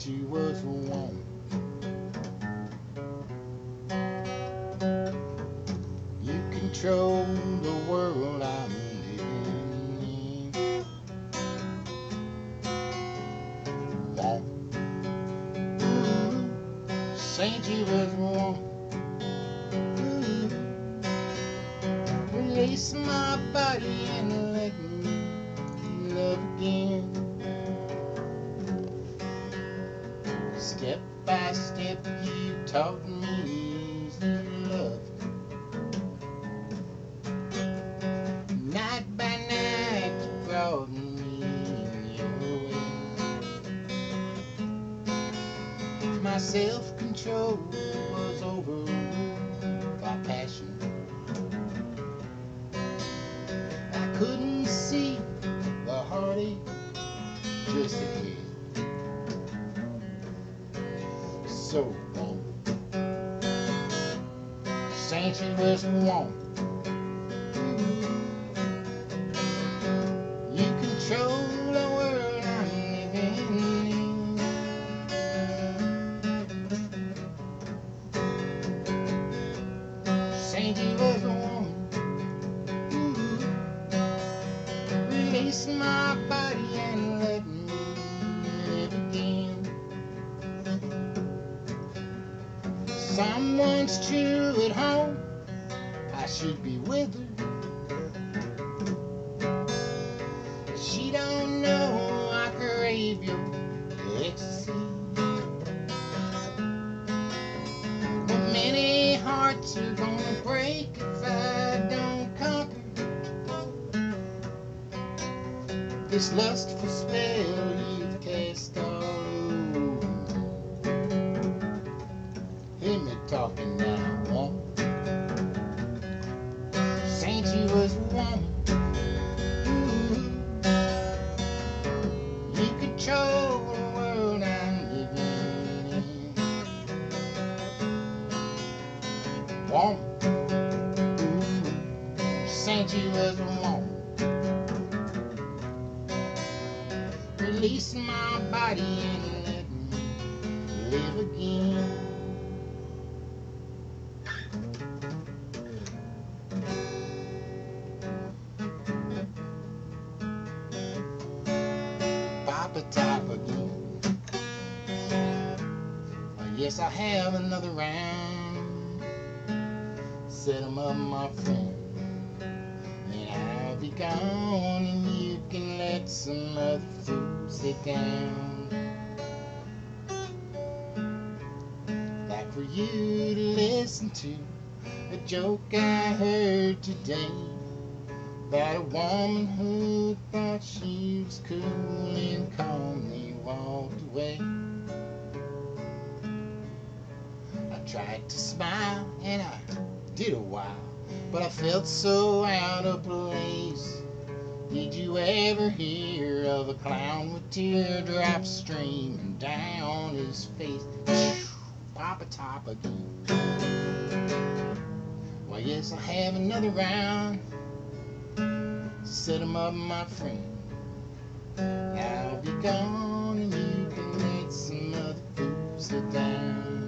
Saint you was warm. You control the world I'm living in. Warm. Saint you was warm. Release my body and let me love again. Step by step you taught me to love. Night by night you brought me your way. My self-control was overruled by passion. I couldn't see the heartache just ahead. So warm. Saint you was warm. You control the world I'm living in. Saint you was warm. Release my body and let me live again. Someone's true at home, I should be with her. But she don't know I crave your ecstasy. But many hearts are gonna break if I don't conquer this lustful spell you've cast all over. Hear me talking now, warm. Saint you was warm. You control the world I'm living in. Warm. Saint you was warm. Release my body and let me live again. Papa top again. Oh, yes, I have another round. Set 'em up, my friend, and I'll be gone, and you can let some other fool sit down. Like for you to listen to a joke I heard today about a woman who thought she was cool and calmly walked away. I tried to smile and I did a while, but I felt so out of place. Did you ever hear of a clown with teardrops streaming down his face? Papa top again. Why, yes, I have another round. Set 'em up, my friend. I'll be gone and you can let some other fools sit down.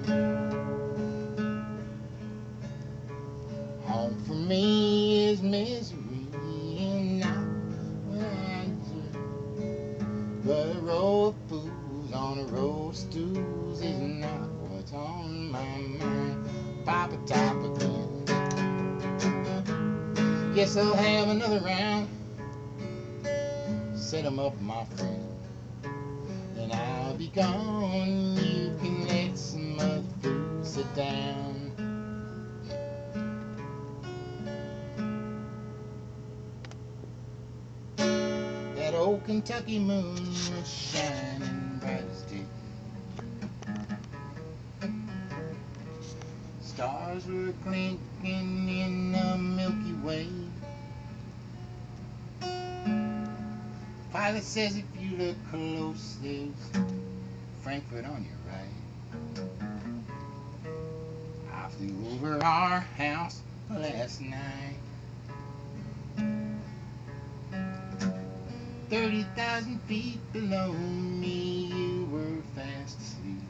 Home for me is misery and not what I deserve. But a row of fools on a row of stools is not what's on my mind. Papa top again. Guess I'll have another round. Set 'em up, my friend, and I'll be gone. You can let some other fools sit down. That old Kentucky moon was shining bright as day. Stars were twinkling in the Milky Way. Pilot says if you look close, there's Frankfurt on your right. I flew over our house last night. 30,000 feet below me, you were fast asleep.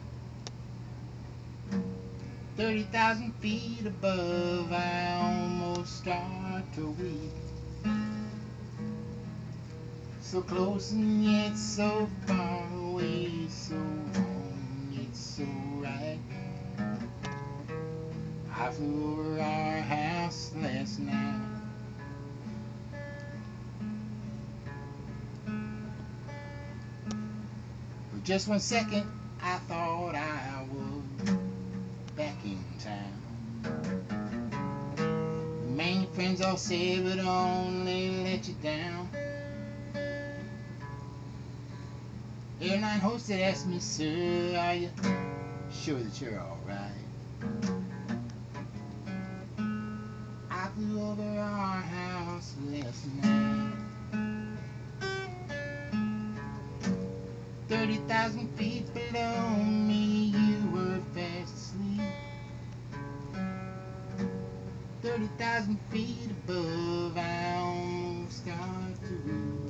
30,000 feet above, I almost start to weep. So close and yet so far away, so wrong yet so right. I flew over our house last night. For just 1 second, I thought I was back in town. Man, your friends all say, but only let you down. Airline host had asked me, sir, are you sure that you're alright? I flew over our house last night. 30,000 feet below me, you were fast asleep. 30,000 feet above, I almost start to weep.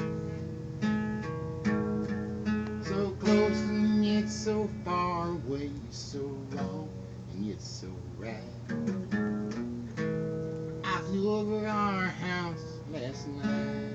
So close and yet so far away, so wrong and yet so right. I flew over our house last night.